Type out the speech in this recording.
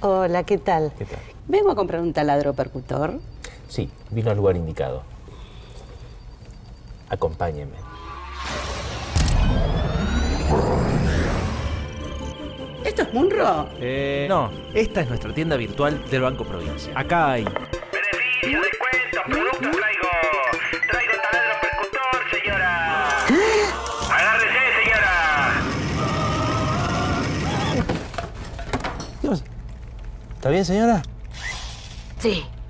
Hola, ¿qué tal? ¿Qué tal? Vengo a comprar un taladro percutor. Sí, vino al lugar indicado. Acompáñeme. ¿Esto es Munro? No, esta es nuestra tienda virtual del Banco Provincia. Acá hay Beneficios, descuentos, productos traigo. Traigo taladro percutor, señora. Agárrese, señora. Dios, ¿está bien, señora? Sí.